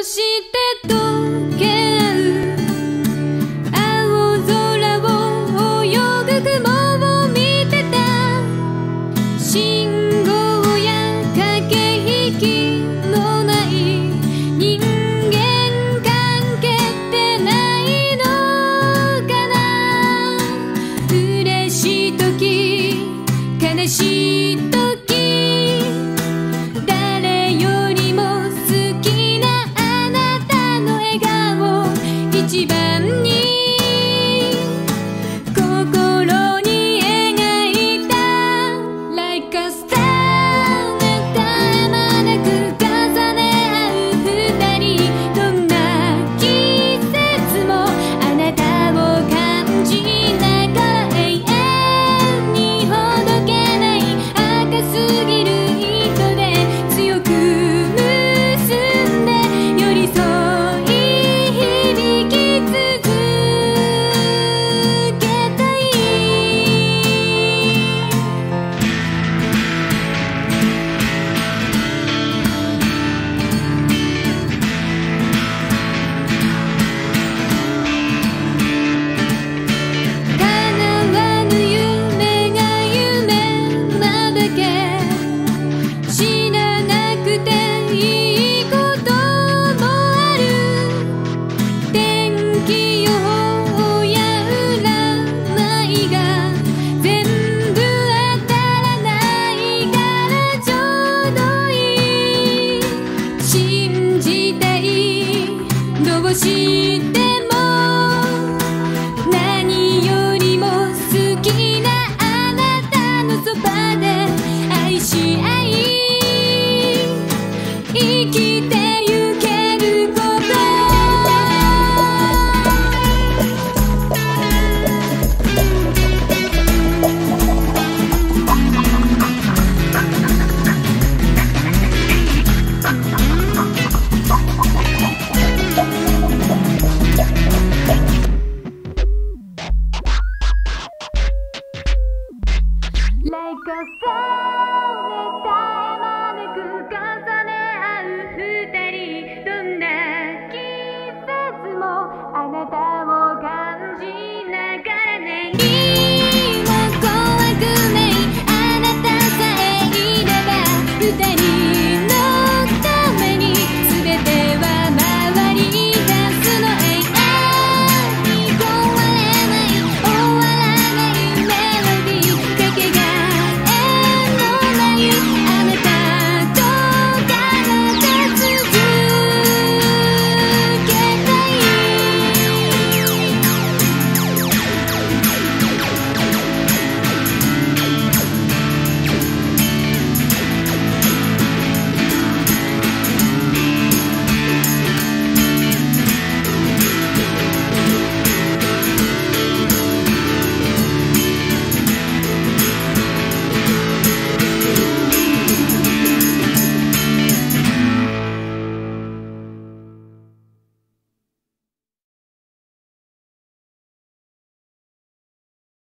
して溶け合う青空を泳ぐ雲を見てた。信号や駆け引きのない人間関係ってないのかな。嬉しい時悲しい時一番に心に描いた Like a star 絶え間なく重ね合う二人。どんな季節もあなたを感じながら永遠にほどけない赤すぎる糸で強く結んで寄り添うしても何よりも好きなあなたのそばで愛し合い生き